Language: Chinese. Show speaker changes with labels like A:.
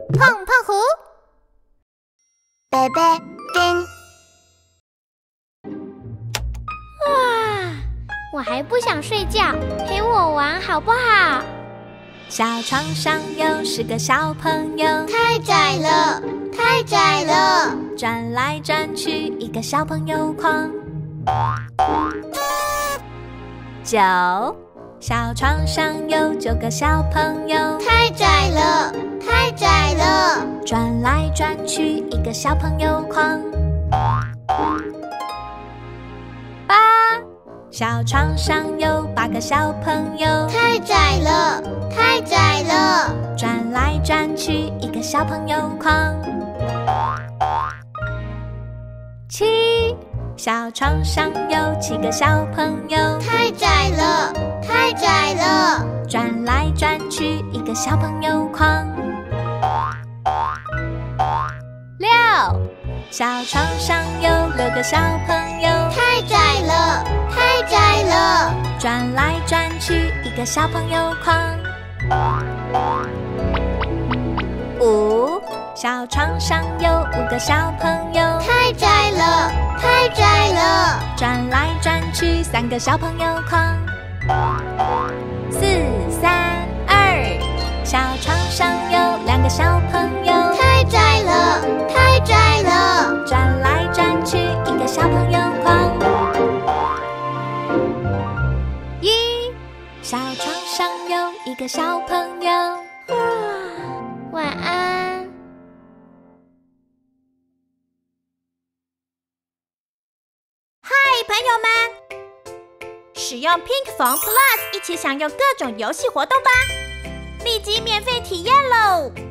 A: 碰碰胡，
B: 贝贝丁。
A: 哇，我还不想睡觉，陪我玩好不好？
C: 小床上有10个小朋友，
B: 太窄了，太窄了，
C: 转来转去一个小朋友框。9，小床上有9个小朋友，
B: 太窄了，太窄了，
C: 转来转去一个小朋友框。8，小床上有8个小朋友，
B: 太窄了，太窄了，
C: 转来转去一个小朋友框。7，小床上有7个小朋友，
B: 太窄了，太窄了，
C: 转来转去一个小朋友框。6，小床上有6个小朋友，
B: 太窄了，太窄了，
C: 转来转去一个小朋友框。5，小床上有5个小朋友，
B: 太窄了，太窄了，
C: 转来转去3个小朋友框。4、3、2，小床上有2个小朋友，
B: 太窄了，太窄了，
C: 转来转去一个小朋友框。1，小床上有1个小朋友。
A: 晚安。
D: 嗨，朋友们！使用 Pink Phone Plus 一起享有各种游戏活动吧！立即免费体验喽！